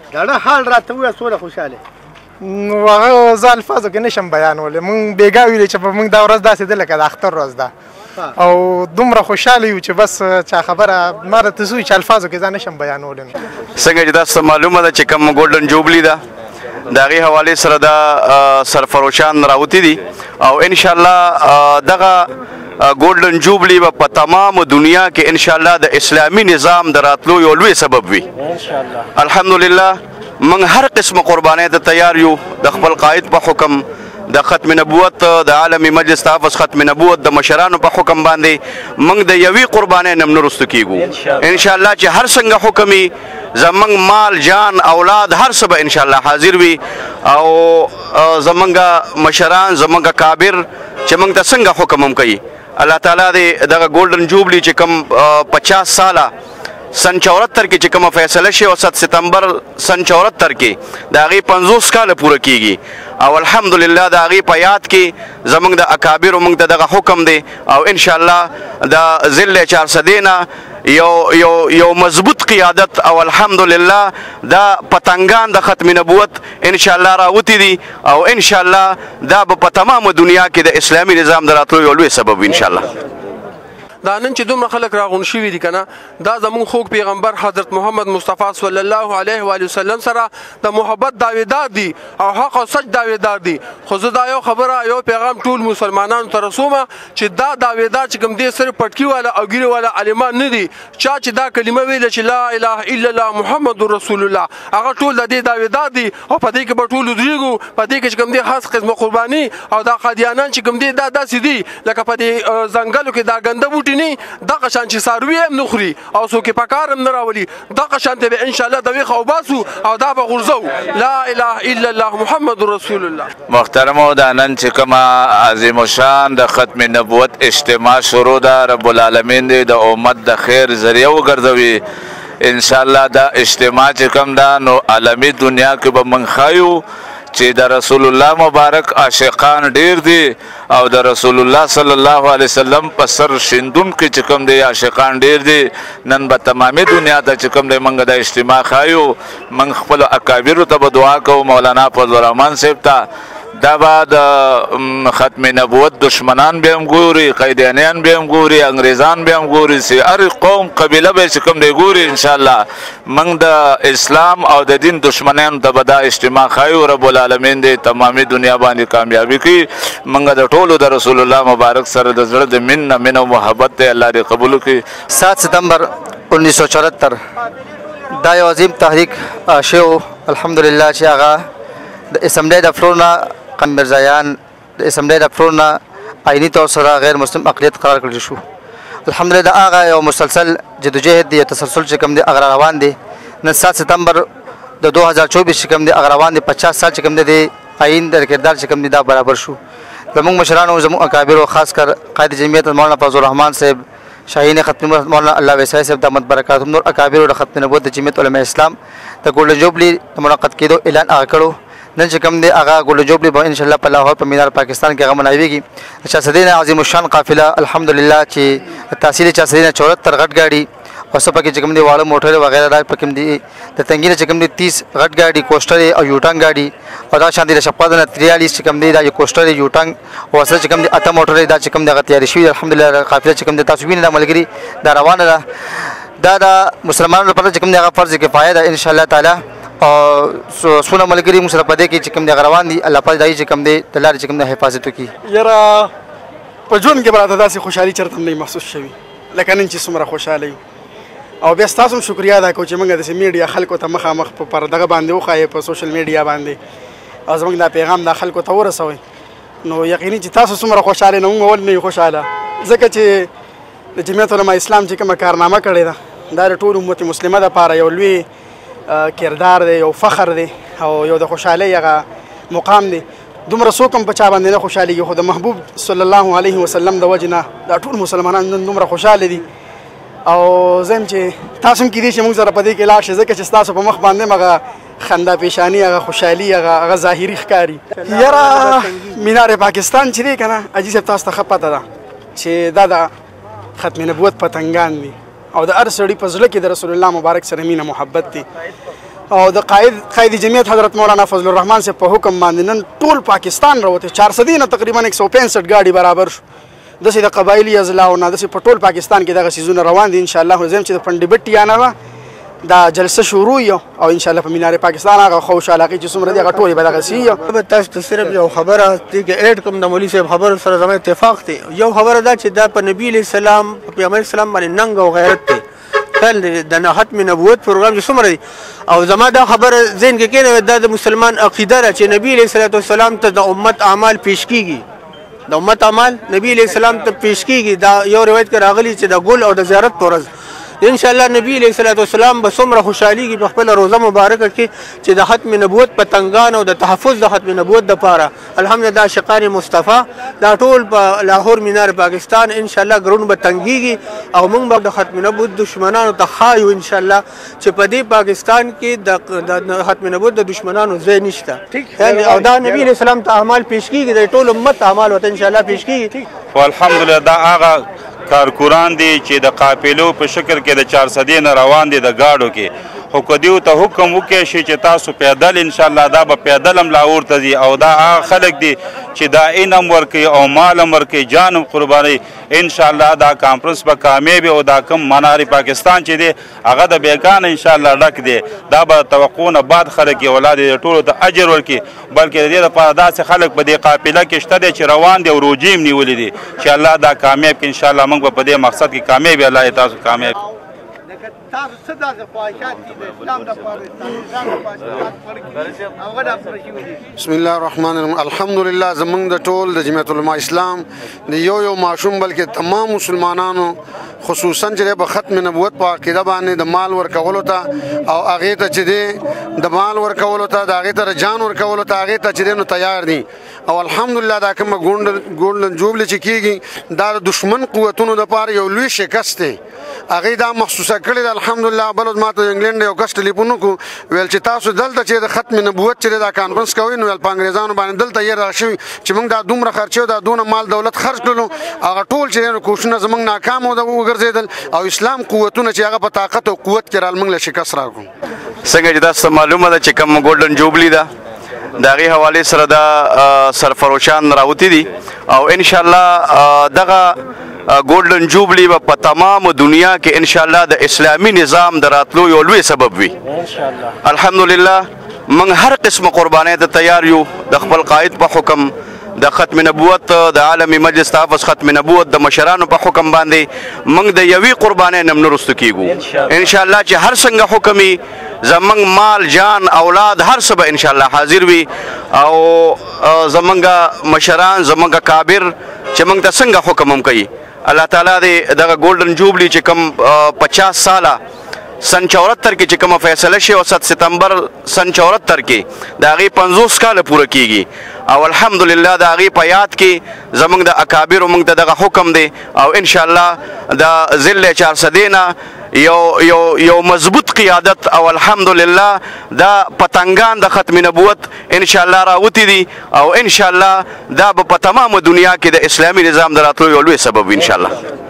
دا حال راته ووایه څومره خوشحاله نو هغه زه الفاظو کې نشم بیانولی مونږ بېګا ویلې چې په مونږ دا ورځ داسې ده لکه د اختر ورځ ده او دومره خوشحاله یو چې بس چا خبره ما راته څه وي چې الفاظو کې ځان نشم بیانولی څنګه چې تاسو ته معلومه ده چې کوم ګولډن جوبلي ده د هغې حوالې سره دا سرفروشان راوتي دي او انشاءالله دغه ګولډن جوبلي به په تمام دنیا کې انشاءالله د اسلامي نظام د راتلو یو لوی سبب وي الحمدلله موږ هر قسمه قربانۍ ته تیار یو د خپل قائد په حکم د ختم نبوت د عالمي مجلس تحفظ ختم نبوت د مشرانو په حکم باندې موږ د یوې قربانۍ نه نه رستو کیږو انشاءالله چې هر څنګه حکم وي زموږ مال جان اولاد هر څه به انشاءالله حاضر وي او زموږ مشران زموږ کابر چې موږ ته څنګه حکم هم کوي الله تعالی دې دغه ګولډن جوبلي چې کوم 50 ساله سن 74 کې چې کومه فیصله شي او 7 ستمبر سن 74 کې د هغې 50 کاله پوره کیږي او الحمدلله د هغې په یاد کې زموږ د اکابرو موږ ته دغه حکم دی او انشاءالله د ذل 400 نه یو مضبوط قیادت او الحمدلله دا پتنګان د ختم نبوت انشاءالله راوتی دي او انشاءالله دا به په تمام دنیا کې د اسلامي نظام د راتلو یو لوی سبب انشاءالله دا نن چې دومره خلک راغون شوي دي کنه دا زمون خوږ پیغمبر حضرت محمد مصطفی صلی الله علیه و وسلم سره د محبت داویدار دي او حق او سچ داویدار دي خو زه دا یو خبره یو پیغام ټول مسلمانانو ته رسومه چې دا داویدار چې کوم دي صرف پټکی والا او ګیره والا عالمان نه دي چا چې دا کلمه ویل چې لا اله الا الله محمد رسول الله هغه ټول د دې داویدار دي او په دې کې به ټول درېږو په دې کې چې کوم دي خاص قسمه قرباني او دا قادیانان چې کوم دي دا داسې دي لکه په دې ځنګلو کې دا ګنده دغه شان چې څاروي هم نه خوري او څوک یې په کار هم نه راولي دغه شان ته به انشاءالله د ویښه وباسو او دا به غورځو لا اله الا الله محمد رسول الله محترمو دا نن چې کومه عظیم الشان د ختم نبوت اجتماع شروع ده رب العالمین دې د امت د خیر ذریعه وګرځوي انشاءالله دا اجتماع چې کوم ده نو عالمي دنیا کې به موږ ښایو چې د رسول الله مبارک عاشقان ډیر دي او د رسول الله صلی الله علیه وسلم په سر شیندون کې چې کوم دی عاشقان ډیر دي نن به تمامي دنیا ته چې کوم دی موږ د اجتماع ښایو موږ خپلو اکابرو ته به دعا کوو مولانا فضل الرحمن صاحب ته دا به د ختم نبوت دشمنان به هم ګوري قیدیانیان به هم ګوري انګریزان به هم ګوري هر قوم قبیله به چې کوم دی ګوري انشاءالله موږ د اسلام او د دین دشمنانو ته به دا اجتماع ښایو رب العالمین دې تمامي دنیا باندې کامیابي کړي موږ د ټولو د رسول الله مبارک سره د زړه د مینه او محبت دی الله دې قبول کړي 7 ستمبر 1974 دا یو عظیم تحریک شو الحمدلله چې هغه د اسمبلی د فلور نه قم مرزایان د اسمبلی د فلور نه آئیني طور سره غیر مسلم اقلیت قرار کړل شو الحمدلله دا هغه یو مسلسل جدوجہد دی تسلسل چې کوم دی هغه روان دی نن 7 ستمبر د 2024 چې کوم دی هغه روان دی 50 سال چې کوم دی آئین د کردار چې کوم دی دا برابر شو زموږ مشرانو زموږ اکابرو خاص کر قائد جمعیت مولانا فضل الرحمن صاحب شاهین ختم نبوت مولانا الله وسای صاحب دامت برکاتهم نور اکابرو د ختم نبوت د جمعیت علماء اسلام د ګولډن جوبلي د منعقد کېدو اعلان هغه کړو نن چې کوم دی هغه ګولډن جوبلي به انشاءالله په لاهور په مینار پاکستان کې هغه مناویږي چاسدین عظیم الشان قافله الحمدلله چې تحصیل چاسدین 74 غټ گاډي او څه پکې چې کوم دی واړه موټر وغیرہ را پکې دی د تنګینه چې کوم دی 30 غټ گاډي کوسټر او یوټنګ گاډي او دا شان دي شپږ نه 43 چې کوم دی دا یو کوسټر یوټنګ او سره چې کوم دی اته موټر دا چې کوم دی تیار شوی الحمدلله قافله چې کوم دی تاسو وینئ د ملګری دا روانه ده دا د مسلمانانو لپاره چې کوم دی هغه فرض کفایه ده ان شاء الله تعالی او سونه ملګری موږ سره پدې کې چې کوم دی روان دي الله پاک دای چې کوم دی د لارې چې کوم دی حفاظت وکړي یاره په ژوند کې براته داسې خوشحالي چېرته هم نه محسوس شوي لکه نن چې څومره خوشحاله یو او بیا ستاسو هم شکریه ادا کوو چې موږ داسې میډیا خلکو ته مخامخ په دغه باندې وښایې په سوشل میډیا باندې او زموږ دا پیغام دا خلکو ته ورسوئ نو یقیني چې تاسو څومره خوشحاله نه موږ ولې نه یو خوشحاله ځکه چې د جمعیت علماء اسلام چې کومه کارنامه کړې ده دا د ټول امت مسلمه دپاره یو لوی کردار دی یو فخر دی او یو د خوشحالۍ هغه مقام دی دومره څوک هم په چا باندې نه خوشحالېږي خو د محبوب صلی الله علیه وسلم د وجې نه دا ټول مسلمانان نن دومره خوشحاله دي او زه یم چې تاسو هم کیدای شي موږ سره په دې کې لاړ شئ ځکه چې ستاسو په مخ باندې هغه خندا پیشاني هغه خوشحالي هغه ظاهري ښکاري یاره مینار پاکستان چې دی که نه حاجي صاحب تاسو ته ښه پته ده چې دا د ختم نبوت پتنګان دي او د هر سړي په زړه کې د رسول الله مبارک سره مینه محبت دی او د قائد جمعیت حضرت مولانا فضل الرحمن سے په حکم باندې نن ټول پاکستان راوته 400 نه تقریبا 165 گاډي برابر شو دسې د قبایلی اضلاع نه دسې په ټول پاکستان کې دغه سیزونه روان دي ان شاء الله زم چې د پنډي بټي یا نه دا جلسه شروع یو او ان شاء الله په مینار پاکستان هغه خوشاله کې چې څومره دي هغه ټول به دغه سی یو تاسو ته صرف یو خبره دي کې اډ کوم د مولوی صاحب خبر سره زموږ اتفاق دی یو خبره دا چې دا په نبی علیہ السلام په پیغمبر اسلام باندې ننګ او غیرت دی خل د ختم نبوت پروګرام چې څومره دی او زما دا خبره ذهن کې کېنه دا د مسلمان عقیده ده چې نبی علیہ السلام ته د امت اعمال پیش کیږي د امت اعمال نبی علیہ السلام ته پیش کیږي دا یو روایت کې راغلی چې د ګل او د زیارت پرز ان شاء الله نبی علیہ السلام به څومره خوشحالي په خپل روزه مبارکه کې چې د ختم نبوت په تنګان او د تحفظ د ختم نبوت د پاره الحمدلله شقار مصطفی دا ټول په لاهور مینار پاکستان ان شاء الله ګرون به تنګيږي او موږ به د ختم نبوت دشمنانو ته خایو ان شاء الله چې په دې پاکستان کې د ختم نبوت د دشمنانو ځای نشته یعنی او دا نبی علیہ السلام ته اعمال پیش کیږي د ټول امت اعمال وته ان شاء الله پیش کیږي والحمدلله دا هغه کارکوران دي چې د قافلو په شکل کې د 400 نه روان دي د گاډو کې خو کدیو ته حکم وکړي شي چې تاسو پیدل ان شاء الله دا به پیدل هم لاهور ته ځي او دا هغه خلک دي چې دا انم ورکوي او مال هم ورکوي جان هم قربانوي ان شاء الله دا کانفرنس به کامیاب او دا کم منار پاکستان چې دی هغه د بیگان ان شاء الله ډک دی دا به توقع نه بعد خلک اولاد ټولو ته اجر ورکړي بلکې د دې لپاره داسې خلک په دې قافله کې شته دی چې روان دي او روجې هم نیولي دي چې الله دا کامیاب کړي ان شاء الله موږ به په دې مقصد کې کامیاب الله تاسو کامیاب تاسو څه داسې خواهشات دي د اسلام دپاره بسم الله الرحمن الرحیم الحمدلله زمونږ د ټول د جمعیت علماء اسلام د یو ماشوم بلکې تمام مسلمانانو خصوصا چې په ختم نبوت په عقیده باندې د مال ورکولو ته او هغې ته چې دی د مال ورکولو ته د هغې ته جان ورکولو ته هغې ته چې دی نو تیار دي او الحمدلله دا کومه ګولډن جوبلي چې کېږي دا د دشمن قوتونو دپاره یو لوی شکست دی هغې دا محسوسه کړې ده الحمدلله بل ورځ ماته انګلینډ یو کس ټلیفون وکړو ویل چې تاسو دلته چې د ختم نبوت چې دا کانفرنس کوئ نو ویل په انګریزانو باندې دلته یې راشوي چې موږ دا دومره خرچې دا دونه مال دولت خرج کړلو هغه ټول چې دی کوششونه زموږ ناکام وګرځېدل او اسلام قوتونه چې هغه په طاقت او قوت کې رال موږ له شکست راکړو څنګه چې تاسو معلومه ده چې کوم ګولډن جوبلي ده د هغې حوالې سره دا سرفروشان راوتي دي او انشاءالله دغه ګولډن جوبلي به په تمام دنیا کې انشاءالله د اسلامي نظام د راتلو یو لوی سبب وي الحمدلله موږ هر قسمه قربانۍ ته تیار یو د خپل قائد په حکم د ختم نبوت د عالمي مجلس تحفظ ختم نبوت د مشرانو په حکم باندې موږ د یوې قربانۍ نه نه رسته کیږو انشاءالله چې هر څنګه حکم وي زمونږ مال جان اولاد هر څه به انشاءالله حاضر وي او زمونږ مشران زمونږ کابر چې موږ ته څنګه حکم هم کوي الله تعالی دې دغه ګولډن جوبلي چې کوم 50 ساله سن 74 کې چې کومه فیصله شوې 7 ستمبر سن 74 کې د هغې 50 کاله پوره کیږي او الحمدلله د هغې په یاد کې زموږ د اکابرو موږ ته دغه حکم دی او انشاءالله د ذل 400 نه یو مضبوط قیادت او الحمدلله دا پتنګان د ختم نبوت انشاءالله راوتی دي او انشاءالله دا په تمام دنیا کې د اسلامي نظام د راتلو یو لوی سبب انشاءالله